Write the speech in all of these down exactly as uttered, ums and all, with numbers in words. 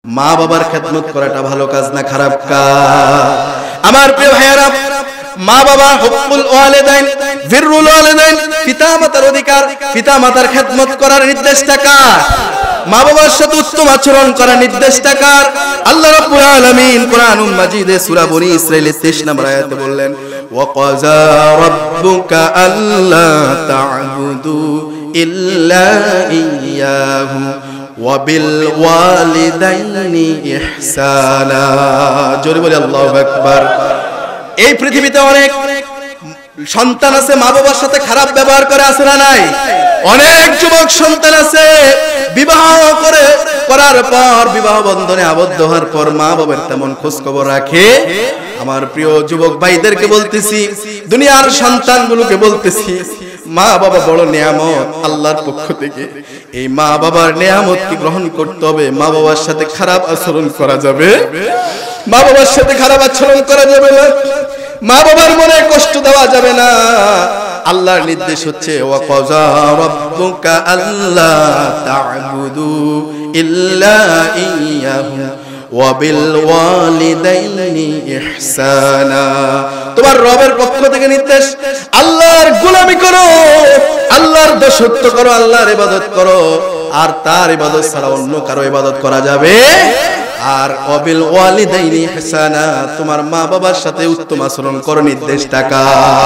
মা বাবার খেদমত করাটা ভালো কাজ না খারাপ কাজ? আমার প্রিয় ভাইয়েরা, মা বাবা হুকুল ওয়ালিদাইন, বিররুল ওয়ালিদাইন, পিতামাতার অধিকার, পিতামাতার খেদমত করার নির্দেশটা কার? মা বাবার সাথে উত্তম আচরণ করার নির্দেশটা কার? আল্লাহ রাব্বুল আলামিন কোরআনুল মাজিদে সূরা বনী ইসরাঈলের তেইশ নম্বর আয়াতে বললেন, ওয়া ক্বাযা রাব্বুকা আল্লা তা'বুদু ইল্লা ইয়্যাহু ওয়া বিল ওয়ালিদাইনি ইহসানা। জোরে বলি আল্লাহু আকবার। এই পৃথিবীতে অনেক সন্তান আছে মা বাবার সাথে খারাপ ব্যবহার করে, আছে না নাই? অনেক যুবক সন্তান আছে বিবাহ করে করার পর, বিবাহ বন্ধনে আবদ্ধ হওয়ার পর মা বাবার তেমন খোঁজ খবর রাখে। আমার প্রিয় যুবক ভাইদেরকে বলতেছি, দুনিয়ার সন্তানগুলোকে বলতেছি, মা বাবা বড় নিয়ামত আল্লাহর পক্ষ থেকে। এই মা বাবার নিয়ামতকে গ্রহণ করতে হবে। মা বাবার সাথে খারাপ আচরণ করা যাবে, মা বাবার সাথে খারাপ আচরণ করা যাবে না, মা বাবার মনে কষ্ট দেওয়া যাবে না। আল্লাহর নির্দেশ হচ্ছে, ওয়া ক্বাযা রাব্বুকা আল্লা তা'বুদু ইল্লা ইয়্যাহু ওয়া বিল ওয়ালিদাইনি ইহসানা। তোমার রবের পক্ষ থেকে নির্দেশ, আল্লাহর গোলামি করো, আল্লাহর দাসত্ব করো, আল্লাহর ইবাদত করো, আর তার ইবাদত ছাড়া অন্য কারো ইবাদত করা যাবে। আর ওয়াবিল ওয়ালিদাইনি ইহসানা, তোমার মা বাবার সাথে উত্তম আচরণ করো নির্দেশ টাকা।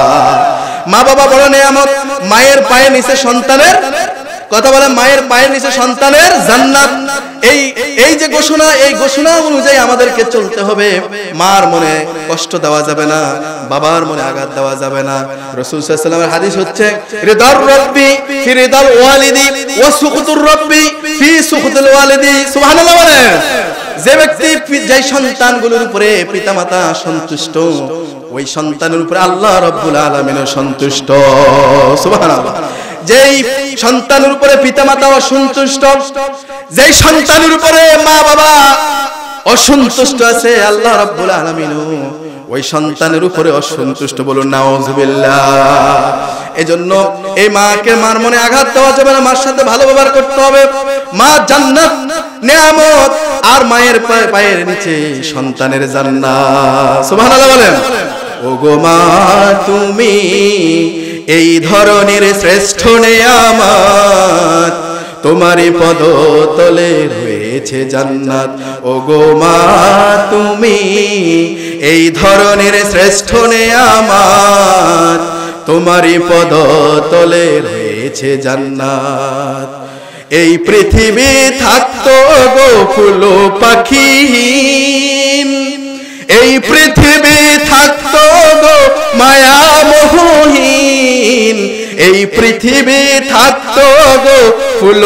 মা বাবা বড় নিয়ামত। মায়ের পায়ের নিচে সন্তানের কথা বলে, মায়ের পায়ের নিচে সন্তানের জান্নাত। এই এই যে ঘোষণা, এই ঘোষণা অনুযায়ী আমাদেরকে চলতে হবে। মার মনে কষ্ট দেওয়া যাবে না, বাবার মনে আঘাত দেওয়া যাবে না। রাসূল সাল্লাল্লাহু আলাইহি ওয়াসাল্লামের হাদিস হচ্ছে, রিদার রাব্বি ফি রিদাল ওয়ালিদি ওয়া সুখতুর রাব্বি ফি সুখতুল ওয়ালিদি। সুবহানাল্লাহ বলেন। যে ব্যক্তি, যে সন্তানগুলোর উপরে পিতামাতা সন্তুষ্ট, ওই সন্তানের উপরে আল্লাহ রাব্বুল আলামিনও সন্তুষ্ট। সুবহানাল্লাহ। যেই সন্তানের উপরে পিতামাতা অসন্তুষ্ট, যেই সন্তানের উপরে মা বাবা অসন্তুষ্ট আছে, আল্লাহ রাব্বুল আলামিনও ওই সন্তানের উপরে অসন্তুষ্ট। বলুন নাউযুবিল্লাহ। এজন্য এই মাকে, মার মনে আঘাত দেওয়া যাবে না, মার সাথে ভালো ব্যবহার করতে হবে। মা জান্নাত, নিয়ামত, আর মায়ের পায়ের নিচে সন্তানের জান্নাত। সুবহানাল্লাহ বলেন। ওগো মা তুমি এই ধরনের শ্রেষ্ঠ নিয়ামত, তোমারই পদতলে রয়েছে জান্নাত। ওগো মা তুমি এই ধরনের শ্রেষ্ঠ নিয়ামত, তোমারই পদতলে রয়েছে জান্নাত। এই পৃথিবী থাকতো গো ফুল পাখিহীন, এই পৃথিবী থাকতো গো মায়া মোহহীন, এই পৃথিবী থাকতো গো ফুল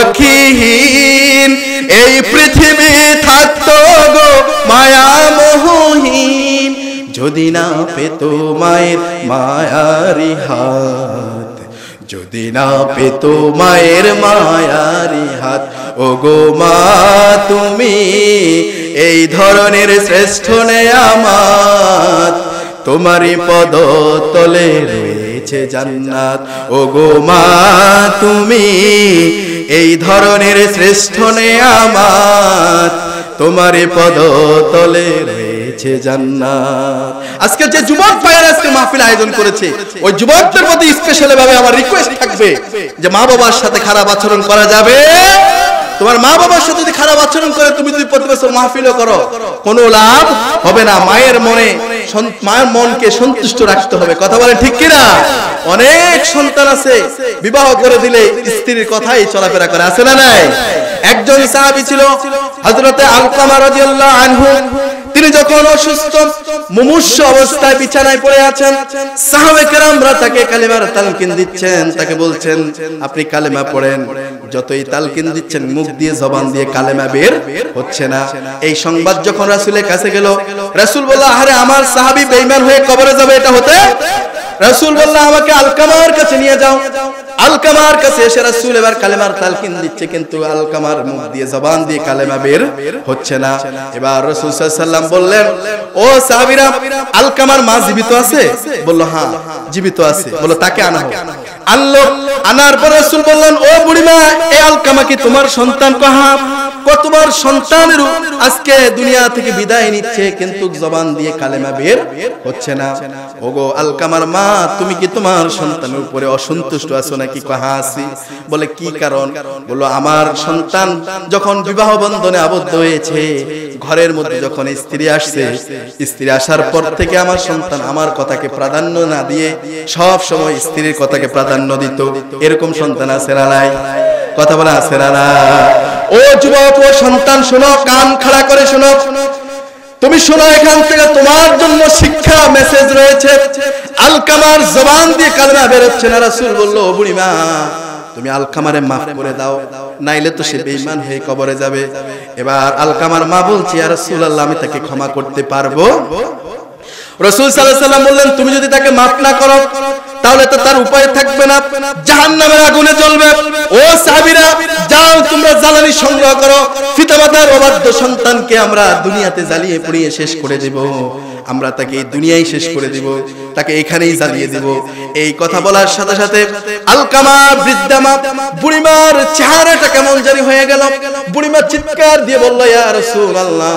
পাখিহীন, এই পৃথিবী থাকতো গো মায়া মোহহীন, যদি না পেত মায়ের মায়ারি হাত, যদি না পেত মায়ের মায়ারি হাত। ওগো মা তুমি এই ধরনের শ্রেষ্ঠ নিয়ামত, তোমারই পদতলে রয়েছে জান্নাত। ওগো মা তুমি এই ধরনের শ্রেষ্ঠ নিয়ামত, তোমারই পদতলে রয়েছে জান্নাত। আজকে যে যুবক ভাইয়েরা আজকে মাহফিল আয়োজন করেছে, ওই যুবকদের প্রতি স্পেশাল ভাবে আমার রিকোয়েস্ট থাকবে যে মা বাবার সাথে খারাপ আচরণ করা যাবে। তোমার মা বাবার সাথে যদি খারাপ আচরণ করে, তুমি যদি প্রতি বছর মাহফিলও করো, কোনো লাভ হবে না। মায়ের মনে, মায়ের মনকে সন্তুষ্ট রাখতে হবে। কথা বলে ঠিক কিনা? অনেক সন্তান আছে বিবাহ করে দিলে স্ত্রীর কথাই চলাফেরা করে, আছে না নাই? একজন সাহাবী ছিল হযরতে আলকামা রাদিয়াল্লাহু আনহু। তিনি যখন অসুস্থ মুমূর্ষ অবস্থায় বিছানায় পড়ে আছেন, সাহাবায়ে কেরামরা তাকে কালেমার তালকিন দিচ্ছেন, তাকে বলছেন আপনি কালেমা পড়েন। যতই তালকিন দিচ্ছেন, মুখ দিয়ে জবান দিয়ে কালেমা বের হচ্ছে না। এই সংবাদ যখন রাসূলের কাছে গেল, রাসূল বলল, আরে আমার সাহাবী বেঈমান হয়ে কবরে যাবে, এটা হতে? রাসূল বলল, আমাকে আলকামার কাছে নিয়ে যাও। আলকামার কাছে এসে রাসূল এবার কালেমার তালকিন দিচ্ছে, কিন্তু আলকামার মুখ দিয়ে জবান দিয়ে কালেমা বের হচ্ছে না। এবার রাসূল সাল্লাল্লাহু আলাইহি ওয়াসাল্লাম বললেন, ও সাহাবীরা, আলকামার মা জীবিত আছে? বলল, হ্যাঁ জীবিত আছে। বলল, তাকে আনা হোক। আনলো। আনার পর রাসূল বললেন, ও বুড়িমা, এই আলকামা কি তোমার সন্তান? কহা কতবার সন্তানের আজকে দুনিয়া থেকে বিদায় নিচ্ছে কিন্তু জবান দিয়ে কালেমা বের হচ্ছে না। ওগো আলকামার মা, তুমি কি তোমার সন্তানের উপরে অসন্তুষ্ট আছো নাকি? কহা আছি। বলে কি কারণ? বলল আমার সন্তান যখন বিবাহ বন্ধনে আবদ্ধ হয়েছে, ঘরের মধ্যে যখন স্ত্রী আসছে, স্ত্রী আসার পর থেকে আমার সন্তান আমার কথাকে প্রাধান্য না দিয়ে সব সময় স্ত্রীর কথাকে প্রাধান্য দিত। এরকম সন্তান আছে না নাই? কথা বলা আছে না না? ও যুবক, ও সন্তান শোনো, কান খাড়া করে শোনো, তুমি শোনো, এখান থেকে তোমার জন্য শিক্ষা মেসেজ রয়েছে। আলকামার জবান দিয়ে কালেমা বের হচ্ছে না। রাসূল বলল, বুড়িমা তুমি আলকামারে মাফ করে দাও, নাইলে তো সে বেঈমান হয়ে কবরে যাবে। এবার আলকামার মা বলছে, ইয়া রাসূলুল্লাহ আমি তাকে ক্ষমা করতে পারবো? রাসূল সাল্লাল্লাহু আলাইহি ওয়াসাল্লাম বললেন, তুমি যদি তাকে মাফ না করো তাহলে তো তার উপায় থাকবে না, জাহান্নামের আগুনে জ্বলবে। ও সাহাবীরা, যাও তোমরা জ্বালানি সংগ্রহ করো, পিতামাতার অবাধ্য সন্তানকে আমরা দুনিয়াতে জ্বালিয়ে পুড়িয়ে শেষ করে দেব, আমরা তাকে এই দুনিয়ায় শেষ করে দিব, তাকে এখানেই জ্বালিয়ে দেব। এই কথা বলার সাথে সাথে আলকামা বৃদ্ধা মা, বুড়িমার চেহারাটা কেমন জানি হয়ে গেল। বুড়িমা চিৎকার দিয়ে বলল, ইয়া রাসূলুল্লাহ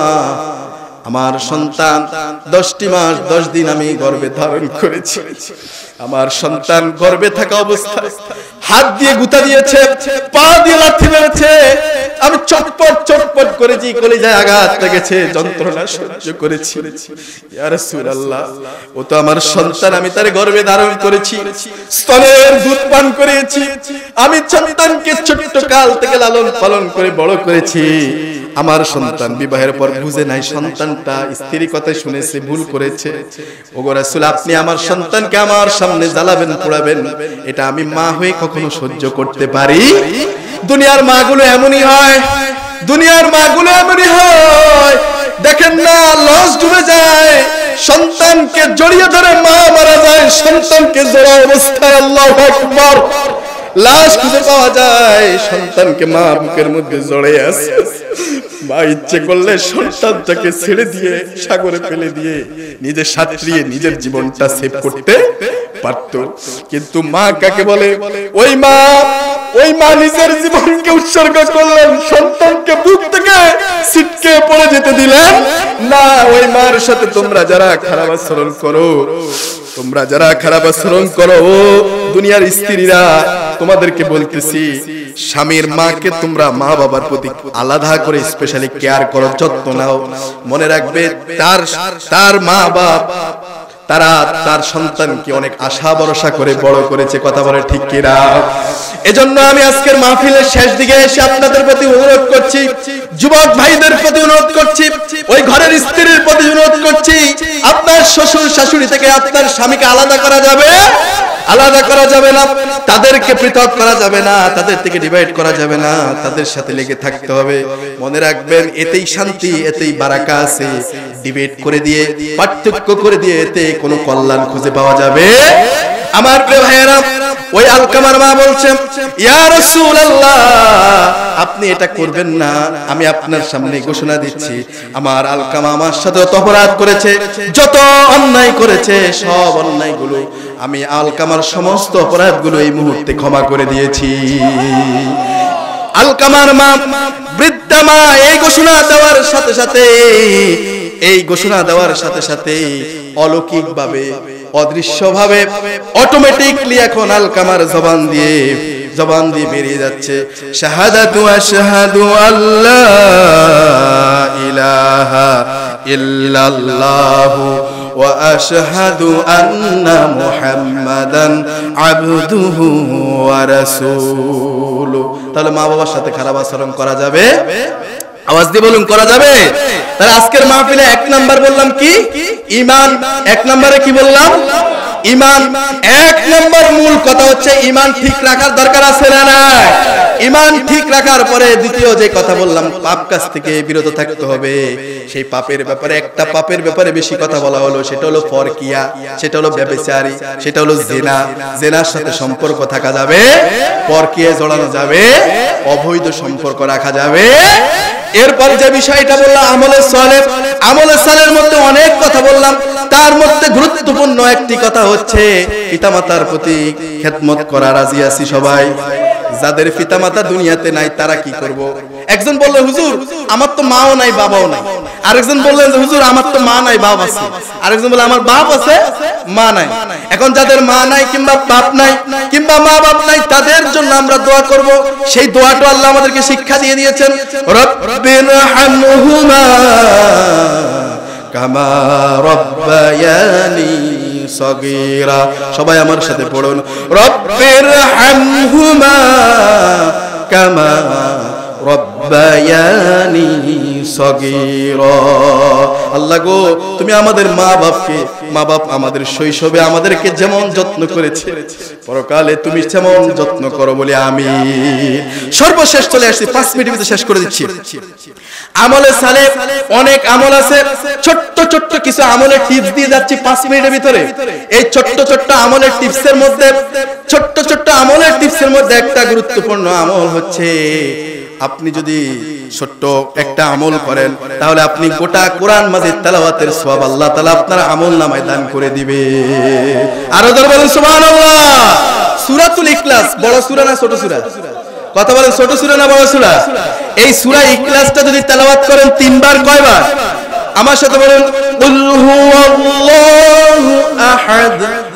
আমার সন্তান দশটি মাস দশ দিন আমি গর্ভে ধারণ করেছি। আমার সন্তান গর্ভে থাকা অবস্থায় হাত দিয়ে গুতা দিয়েছে, পা দিয়ে লাথি মেরেছে, আমি চটপট চটপট করেছি, কলিজায় আঘাত লেগেছে, যন্ত্রণা সহ্য করেছি। ইয়া রাসূলুল্লাহ ও তো আমার সন্তান, আমি তার গর্ভে ধারণ করেছি, স্তনের দুধ পান করিয়েছি, আমি সন্তানকে ছোট্ট কাল থেকে লালন পালন করে বড় করেছি। আমার সন্তান বিবাহের পর বুঝে নাই, সন্তানটা স্ত্রীর কথা শুনেছে, ভুল করেছে। ওগো রাসূল, আপনি আমার সন্তানকে আমার সামনে জ্বালাবেন, পোড়াবেন, এটা আমি মা হয়ে কখনো সহ্য করতে পারি? দুনিয়ার মাগুলো এমনই হয়, দুনিয়ার মাগুলো এমনই হয়। দেখেন না, লস ডুবে যায়, সন্তানকে জড়িয়ে ধরে মা মারা যায়, সন্তানকে জড়া অবস্থায় আল্লাহু আকবার লাশ খুঁজে পাওয়া যায়, সন্তানকে মা বুকের মধ্যে জড়িয়ে আছে। মা ইচ্ছে করলে সন্তানটাকে ছেড়ে দিয়ে সাগরে ফেলে দিয়ে নিজে সাঁতরিয়ে নিজের জীবনটা সেভ করতে পারত, কিন্তু মা কাকে বলে? ওই মা, ওই মা নিজের জীবনকে উৎসর্গ করলেন, সন্তানকে বুক থেকে ছিটকে পড়ে যেতে দিলেন না। ওই মার সাথে তোমরা যারা খারাপ আচরণ করো, তোমরা যারা খারাপ আচরণ করো, ও দুনিয়ার স্ত্রীরা, তোমাদেরকে বলতেছি, স্বামীর মাকে তোমরা মা বাবার প্রতি আলাদা করে স্পেশালি কেয়ার করো, যত্ন নাও। মনে রাখবে তার তার মা বাপ তারা তার সন্তানকে অনেক আশা ভরসা করে বড় করেছে। কথা বলে ঠিক কিনা? এজন্য আমি আজকের মাহফিলের শেষ দিকে এসে আপনাদের প্রতি অনুরোধ করছি, যুবক ভাইদের প্রতি অনুরোধ করছি, ওই ঘরের স্ত্রীর প্রতি অনুরোধ করছি, আপনার শ্বশুর শাশুড়ি থেকে আপনার স্বামীকে আলাদা করা যাবে, আলাদা করা যাবে না, তাদেরকে পৃথক করা যাবে না, তাদের থেকে ডিভাইড করা যাবে না, তাদের সাথে লেগে থাকতে হবে। মনে রাখবেন, এতেই শান্তি, এতেই বারাকা আছে। ডিবেট করে দিয়ে, পার্থক্য করে দিয়ে এতে কোনো কল্যাণ খুঁজে পাওয়া যাবে? আমার প্রিয় ভাইয়েরা, ওই আলকামার মা বলছেন, ইয়া রাসূলুল্লাহ আপনি এটা করবেন না, আমি আপনার সামনে ঘোষণা দিচ্ছি, আমার আলকামা আমার সাথে যত অপরাধ করেছে, যত অন্যায় করেছে, সব অন্যায়গুলো আমি আলকামার সমস্ত অপরাধগুলো এই মুহূর্তে ক্ষমা করে দিয়েছি। আলকামার মা, বৃদ্ধা মা এই ঘোষণা দেওয়ার সাথে সাথে এই ঘোষণা দেওয়ার সাথে সাথে অলৌকিক ভাবে, অদৃশ্য ভাবে, অটোমেটিকলি এখন আলকামার জবান দিয়ে জবান দিয়ে বেরিয়ে যাচ্ছে, শাহাদাতু আশহাদু আল্লা ইলাহা ইল্লাল্লাহু ওয়া আশহাদু আন্না মুহাম্মাদান আবদুহু ওয়া রাসূলুহু। তাহলে মা বাবার সাথে খারাপ আচরণ করা যাবে? আওয়াজ দিয়ে বলুন, করা যাবে? তাহলে আজকের মাহফিলে এক নাম্বার বললাম কি? ঈমান। এক নম্বরে কি বললাম? ঈমান। এক নম্বর মূল কথা হচ্ছে ঈমান ঠিক রাখার দরকার আছে না নাই? ঈমান ঠিক রাখার পরে দ্বিতীয় যে কথা বললাম, পাপ কাজ থেকে বিরত থাকতে হবে। সেই পাপের ব্যাপারে, একটা পাপের ব্যাপারে বেশি কথা বলা হলো, সেটা হলো পরকিয়া, সেটা হলো ব্যভিচারী, সেটা হলো জিনা। জিনার সাথে সম্পর্ক থাকা যাবে, পরকিয়ায় জড়ানো যাবে, অবৈধ সম্পর্ক রাখা যাবে। এরপর যে বিষয়টা বললাম আমলে সালেহ, আমলে সালেহের মধ্যে অনেক কথা বললাম, তার মধ্যে গুরুত্বপূর্ণ একটি কথা হচ্ছে পিতামাতার প্রতি খেদমত করা। রাজি আছি সবাই? যাদের পিতামাতা দুনিয়াতে নাই তারা কি করব? একজন বলল হুজুর আমার তো মাও নাই বাবাও নাই। আরেকজন বললেন যে হুজুর আমার তো মা নাই বাপ আছে। আরেকজন বলে আমার বাপ আছে মা নাই। এখন যাদের মা নাই কিংবা বাপ নাই কিংবা মা বাপ নাই তাদের জন্য আমরা দোয়া করব। সেই দোয়াটা আল্লাহ আমাদেরকে শিক্ষা দিয়ে দিয়েছেন, রব্বিরহামহুমা কামা রব্বায়ানি সগীরা। সবাই আমার সাথে পড়ুন, রব্বিরহামহুমা কামা রব্বায়ানি সগীরা। আল্লাহ গো তুমি আমাদের মা বাপকে, মা বাপ আমাদের শৈশবে আমাদেরকে যেমন যত্ন করেছে পরকালে তুমি যেমন যত্ন করো বলে আমিন। সর্বশেষ চলে আসছি, পাঁচ মিনিটের ভিতরে শেষ করে দিচ্ছি। আমলে সালেহ অনেক আমল আছে, ছোট্ট ছোট্ট কিছু আমলের টিপস দিয়ে যাচ্ছি পাঁচ মিনিটের ভিতরে। এই ছোট্ট ছোট্ট আমলের টিপসের মধ্যে ছোট্ট ছোট্ট আমলের টিপসের মধ্যে একটা গুরুত্বপূর্ণ আমল হচ্ছে আপনি যদি ছোট্ট একটা আমল করেন তাহলে আপনি গোটা কোরআন মাজিদ তেলাওয়াতের সওয়াব আল্লাহ তাআলা আপনার আমলনামায় দান করে দিবে। আর ওদের বলেন সুবহানাল্লাহ। সূরাতুল ইখলাস বড় সূরা না ছোট সূরা? কথা বলেন ছোট সূরা না বড় সূরা? এই সূরা ইখলাসটা যদি তেলাওয়াত করেন তিনবার, কয়বার? আমার সাথে বলেন, কুল হুয়াল্লাহু আহাদ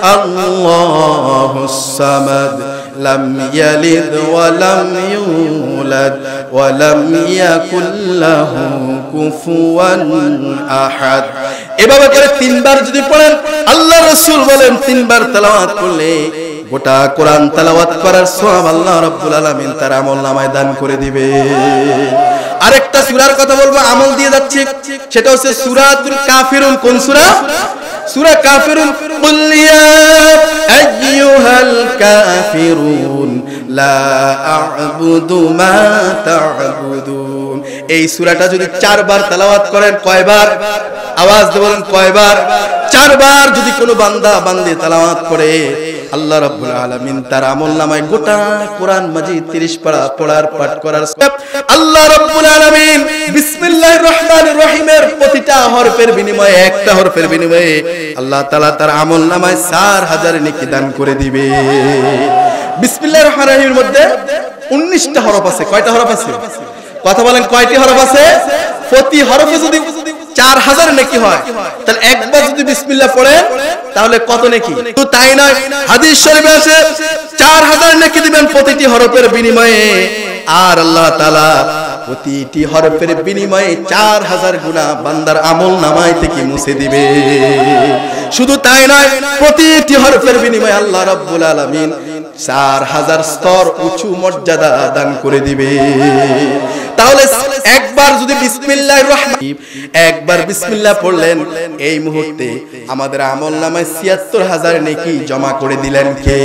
আল্লাহুস সামাদ লাম ইয়ালিদ ওয়া লাম ইউলাদ ওয়া লাম ইয়াকুল লাহু কুফুয়ান আহাদ। এভাবে করে তিনবার যদি পড়েন, আল্লাহ রাসূল বলেন তিনবার তেলাওয়াত করলে গোটা কোরআন তেলাওয়াত করার সওয়াব আল্লাহ রাব্বুল আলামিন তার আমলনামায় দান করে দিবে। আরেকটা সূরার কথা বলবো, আমল দিয়ে যাচ্ছি, সেটা হচ্ছে সূরাতুল কাফিরুন। কোন সূরা? সূরা কাফিরুন। কুল ইয়া আইয়ুহাল কাফিরুন লা আ'বুদু মা তা'বুদুন। এই সূরাটা যদি চারবার তেলাওয়াত করেন, কয়বার? আওয়াজ দিয়ে বলেন কয়বার? চারবার যদি কোনো বান্দা বান্দি তেলাওয়াত করে আল্লাহ রাব্বুল আলামিন তার আমলনামায় গোটা কোরআন মাজিদ তিরিশ পারা পড়ার পাঠ করার সওয়াব আল্লাহ রাব্বুল আলামিন বিসমিল্লাহির রহমানির রহিমের প্রতিটা হরফের বিনিময়ে, একটা হরফের বিনিময়ে আল্লাহ তাআলা তার আমলনামায় চার হাজার নেকি দান করে দিবে। বিসমিল্লাহির রহমানির রহিমের মধ্যে উনিশটা হরফ আছে। কয়টা হরফ আছে? কথা বলেন কয়টি হরফ আছে? প্রতি হরফে যদি চার হাজার নেকি হয় তাহলে একবার যদি বিসমিল্লাহ পড়েন তাহলে কত নেকি? তো তাই নয়, হাদিস শরীফে আছে চার হাজার নেকি দিবেন প্রতিটি হরফের বিনিময়ে, আর আল্লাহ তাআলা প্রতিটি হরফের বিনিময়ে চার হাজার গুনাহ বান্দার আমলনামায় থেকে মুছে দিবে। শুধু তাই নয়, প্রতিটি হরফের বিনিময়ে আল্লাহ রাব্বুল আলামিন চার হাজার স্তর উঁচু মর্যাদা দান করে দিবে। তাহলে একবার যদি বিসমিল্লাহির রহমান একবার বিসমিল্লাহ পড়লেন, এই মুহূর্তে আমাদের আমলনামায় ছিয়াত্তর হাজার নেকি জমা করে দিলেন কে?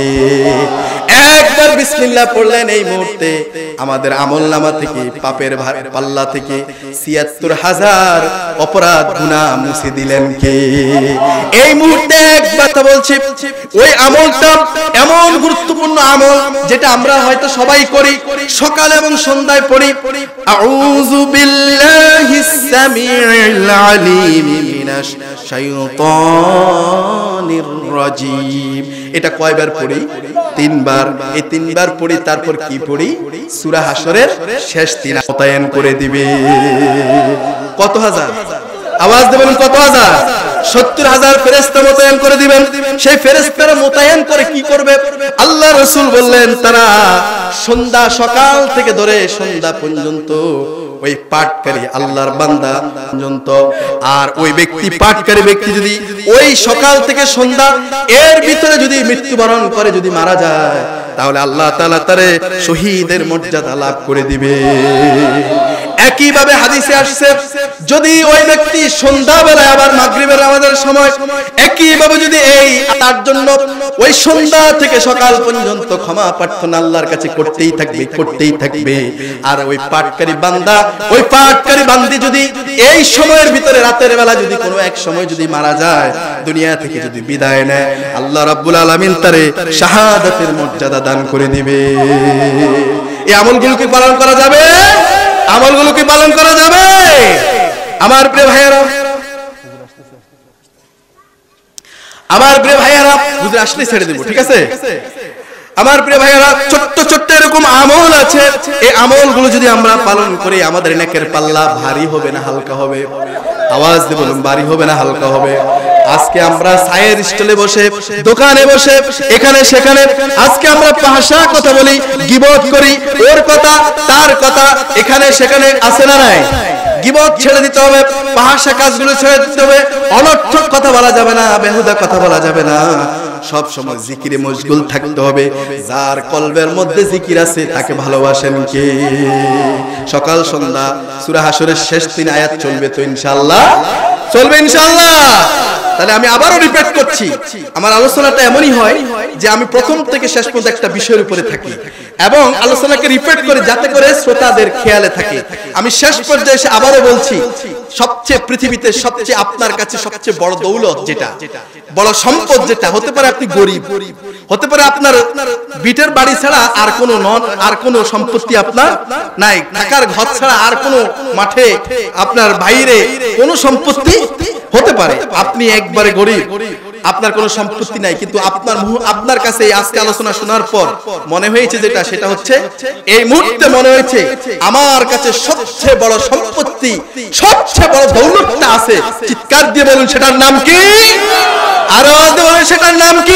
একবার বিসমিল্লাহ পড়লেন, এই মুহূর্তে আমাদের আমলনামা থেকে পাপের পাল্লা থেকে ছিয়াত্তর হাজার অপরাধ গুনাহ মুছে দিলেন কে? এই মুহূর্তে একবার বলছি, ওই আমলটা এমন গুরুত্বপূর্ণ আমল যেটা আমরা হয়তো সবাই করি, সকাল এবং সন্ধ্যায় পড়ি, আউযু বিল্লাহিস সামিউল আলিম মিনাশ শাইতানির রাজিম। এটা কয়বার পড়ি? তিনবার। এই তিনবার পড়ি, তারপর কি পড়ি? সূরা হাশরের শেষ তিন মোতায়েন করে দিবে। কত হাজার? আওয়াজ দেবেন কত হাজার? সত্তর হাজার ফেরেশতা মোতায়েন করে দিবেন। সেই ফেরেশতারা মোতায়েন করে কি করবে? আল্লাহ রাসূল বললেন তারা সন্ধ্যা সকাল থেকে ধরে সন্ধ্যা পর্যন্ত ওই পাঠকারী আল্লাহর বান্দা পর্যন্ত, আর ওই ব্যক্তি পাঠকারী ব্যক্তি যদি ওই সকাল থেকে সন্ধ্যা এর ভিতরে যদি মৃত্যুবরণ করে, যদি মারা যায়, তাহলে আল্লাহ তাআলা তারে শহীদের মর্যাদা লাভ করে দিবে। একইভাবে হাদিসে আসছে, যদি ওই ব্যক্তি সন্ধ্যাবেলায় আবার মাগরিবের নামাজের সময় একইভাবে যদি এই তার জন্য ওই সন্ধ্যা থেকে সকাল পর্যন্ত ক্ষমা প্রার্থনা আল্লাহর কাছে করতেই থাকবে করতেই থাকবে, আর ওই পাঠকারী বান্দা ওই পাঠকারী বান্দি যদি এই সময়ের ভিতরে রাতের বেলা যদি কোনো এক সময় যদি মারা যায়, দুনিয়া থেকে যদি বিদায় নেয়, আল্লাহ রাব্বুল আলামিন তারে শাহাদাতের মর্যাদা দান করে দিবে। এই আমলগুলো কি পালন করা যাবে? আমলগুলো কি পালন করা যাবে? আমার প্রিয় ভাইয়েরা, আমার প্রিয় ভাইয়েরা, বুঝে আসলে ছেড়ে দেব, ঠিক আছে? আমার প্রিয় ভাইয়েরা, ছোট্ট ছোট্ট এরকম আমল আছে, এই আমলগুলো যদি আমরা পালন করি আমাদের নেকের পাল্লা ভারী হবে না হালকা হবে? আওয়াজ দিয়ে বলুন, ভারী হবে না হালকা হবে? আজকে আমরা চায়ের স্টলে বসে, দোকানে বসে, এখানে সেখানে আজকে আমরা ভাষা কথা বলি, গীবত করি, ওর কথা তার কথা এখানে সেখানে আছে না নাই? গীবত ছেড়ে দিতে হবে, ভাষা কাজগুলো ছেড়ে দিতে হবে, অনর্থক কথা বলা যাবে না, বেহুদা কথা বলা যাবে না, সব সময় জিকিরে মশগুল থাকতে হবে। যার কলবের মধ্যে জিকির আছে তাকে ভালোবাসেন কে? সকাল সন্ধ্যা সূরা হাশরের শেষ তিন আয়াত চলবে তো ইনশাআল্লাহ? চলবে ইনশাআল্লাহ? তাহলে আমি আবারও রিপিট করছি, আমার আলোচনাটা এমনই হয় যে আমি প্রথম থেকে শেষ পর্যন্ত একটা বিষয়ের উপরে থাকি এবং আলোচনাকে রিপিট করে যাতে করে শ্রোতাদের খেয়ালে থাকে। আমি শেষ পর্যায়ে এসে আবারও বলছি, সবচেয়ে পৃথিবীতে সবচেয়ে আপনার কাছে সবচেয়ে বড় দৌলত যেটা, বড় সম্পদ যেটা, হতে পারে আপনি গরিব, হতে পারে আপনার বিটের বাড়ি ছাড়া আর কোনো নন আর কোনো সম্পত্তি আপনার নাই, থাকার ঘর ছাড়া আর কোনো মাঠে আপনার বাইরে কোনো সম্পত্তি হতে পারে, আপনি একবারে গরিব, আপনার কোনো সম্পত্তি নাই, কিন্তু আপনার আপনার কাছে আজকে আলোচনা শোনার পর মনে হয়েছে যেটা, সেটা হচ্ছে এই মুহূর্তে মনে হয়েছে আমার কাছে সবচেয়ে বড় সম্পত্তি, সবচেয়ে বড় দৌলতটা আছে। চিৎকার দিয়ে বলুন সেটার নাম কি? আরো বলুন সেটার নাম কি?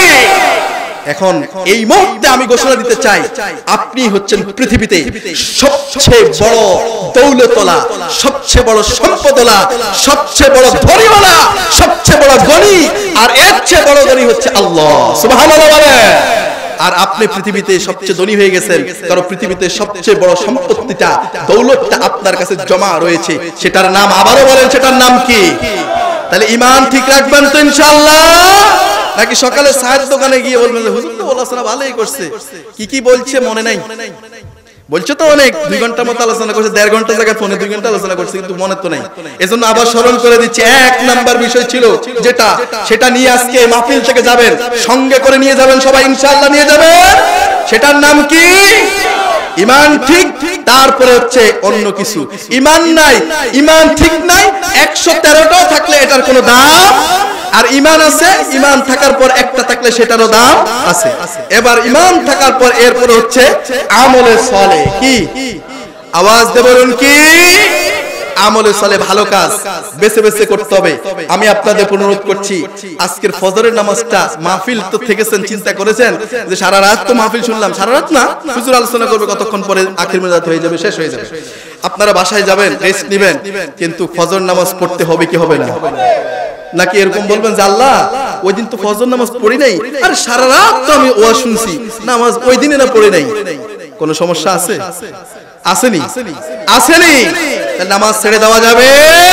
এখন এই মুহূর্তে আমি ঘোষণা দিতে চাই, আপনি হচ্ছেন পৃথিবীতে সবচেয়ে বড় দৌলতওয়ালা, সবচেয়ে বড় সম্পদওয়ালা, সবচেয়ে বড় ধনীওয়ালা, সবচেয়ে বড় গণী, আর এর চেয়ে বড় গণী হচ্ছে আল্লাহ। সুবহানাল্লাহ বলেন। আর আপনি পৃথিবীতে সবচেয়ে ধনী হয়ে গেছেন, কারণ পৃথিবীতে সবচেয়ে বড় সম্পত্তিটা, দৌলতটা আপনার কাছে জমা রয়েছে, সেটার নাম আবারও বলেন, সেটার নাম কি? তাহলে ঈমান ঠিক রাখবেন তো ইনশাআল্লাহ? নাকি সকালে চায়ের দোকানে গিয়ে বলবেন হুজুর তো আলোচনা ভালোই করছে, কি কি বলছে মনে নাই? বলছে তো অনেক, দুই ঘন্টার মতো আলোচনা করছে, দেড় ঘন্টা জায়গায় ফোনে দুই ঘন্টা আলোচনা করছে, কিন্তু মনে তো নাই। এজন্য আবার স্মরণ করে দিচ্ছি, এক নাম্বার বিষয় ছিল যেটা, সেটা নিয়ে আজকে মাহফিল থেকে যাবেন, সঙ্গে করে নিয়ে যাবেন সবাই ইনশাআল্লাহ, নিয়ে যাবেন। সেটার নাম কি? ঈমান ঠিক, তারপরে হচ্ছে অন্য কিছু। ঈমান নাই, ঈমান ঠিক নাই, একশো তেরোটাও থাকলে এটার কোনো দাম, আর ঈমান আছে, ঈমান থাকার পর একটা থাকলে সেটারও দাম আছে। এবার ঈমান থাকার পর এরপর হচ্ছে আমলে সালেহ। কি? আওয়াজ দিয়ে বলুন কি? আমলে সালেহ, ভালো কাজ বেছে বেছে করতে হবে। আমি আপনাদের অনুরোধ করছি, আজকের ফজরের নামাজটা, মাহফিল তো থেকেছেন, চিন্তা করেছেন যে সারা রাত তো মাহফিল শুনলাম, সারা রাত না, হুজুর আলোচনা করবে, কতক্ষণ পরে আখির মিলাদ হয়ে যাবে, শেষ হয়ে যাবে, আপনারা বাসায় যাবেন, রেস্ট নেবেন, কিন্তু ফজর নামাজ পড়তে হবে কি হবে না? নাকি এরকম বলবেন যে আল্লাহ ওই দিন তো ফজর নামাজ পড়ি নাই, আর সারা রাত তো আমি ওয়াজ শুনছি, নামাজ ওই দিনে না পড়ি নাই, কোনো সমস্যা আছে? আসেনি? আসেনি? নামাজ ছেড়ে দেওয়া যাবে?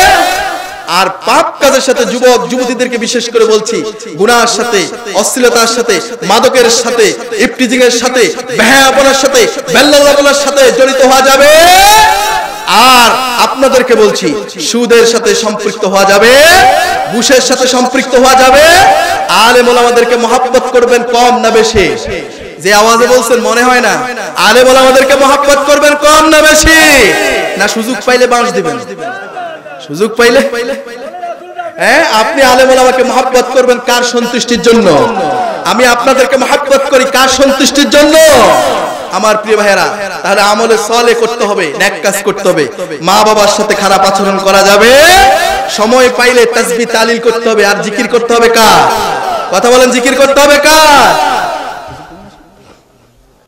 আর পাপ কাজের সাথে যুবক যুবতীদেরকে বিশেষ করে বলছি, গুনাহের সাথে, অশ্লীলতার সাথে, মাদকের সাথে, ইফটিজিং এর সাথে, বেহায়াপনার সাথে, বেল্লাল্লাহর সাথে জড়িত হওয়া যাবে। আর আপনাদেরকে বলছি, সুদের সাথে সম্পৃক্ত হওয়া যাবে, ঘুষের সাথে সম্পৃক্ত হওয়া যাবে। আলেম ওলামাদেরকে মহব্বত করবেন কম না বেশি? যে আওয়াজে বলছেন মনে হয় না, আলেম ওলামাদেরকে মহব্বত করবেন কম না বেশি? না সুযোগ পাইলে বাঁশ দিবেন? সুযোগ পাইলে? হ্যাঁ, আপনি আলেম ওলামাকে মহব্বত করবেন কার সন্তুষ্টির জন্য? আমি আপনাদেরকে মহব্বত করি কার সন্তুষ্টির জন্য? আমার প্রিয় ভাইয়েরা, তাহলে আমলে সালেহ করতে হবে, নেক কাজ করতে হবে, মা বাবার সাথে খারাপ আচরণ করা যাবে, সময় পাইলে তাসবিহ তাহলিল করতে হবে, আর জিকির করতে হবে কার? কথা বলেন, জিকির করতে হবে কার?